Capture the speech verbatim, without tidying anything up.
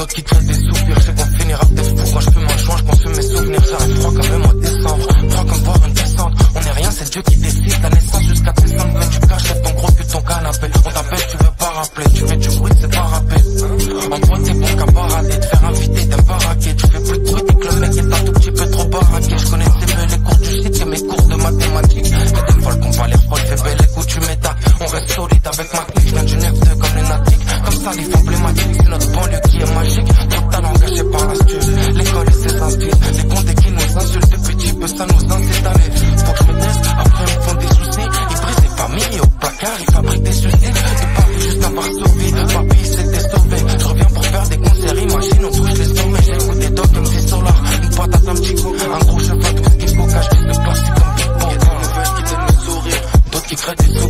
d'autres qui créent des soupirs. Je sais qu'on finira peut-être fou quand je fume un joint, je consomme mes souvenirs. J'arrive froid comme le mois de décembre, froid comme voir une descente. On est rien, c'est Dieu qui décide. La naissance jusqu'à tes cents, mais tu caches ton gros cul de ton canapé. On t'appelle, tu veux pas rappeler, tu fais du bruit, c'est pas rapper. En toi t'es bon qu'à barader, te faire inviter, t'aimes pas raquer. Tu fais plus de bruit dès que le mec est un tout petit peu trop baraqué. Je connaissais mieux les cours du site que mes cours de mathématiques. Mais des folles qu'on pas l'air folle, fais belle écoute, tu m'étais. On reste solide avec ma clique, je viens du neuf deux comme les natiques. Comme ça, les emblématiques, c'est notre banlieue qui est magique. Trop de talent caché par l'astuce, l'école et ses instits. Les condés qui nous insultent, depuis petit peu ça nous incite à aller. Faut que je me taise, après ils font des soucis. Ils brisent des familles au placard, ils fabriquent des suicides. Et pas juste à Varsovie, papy s'était sauvé. Je reviens pour faire des concerts, imagine on touche les sommets. J'écoute des dogs, M C Solar, une patate, un petit coup, un gros cheval, tout ce qu'il faut, cache qui se place, c'est comme Big Bang. Des nouvelles qui donnent le sourire, d'autres qui créent des sourires.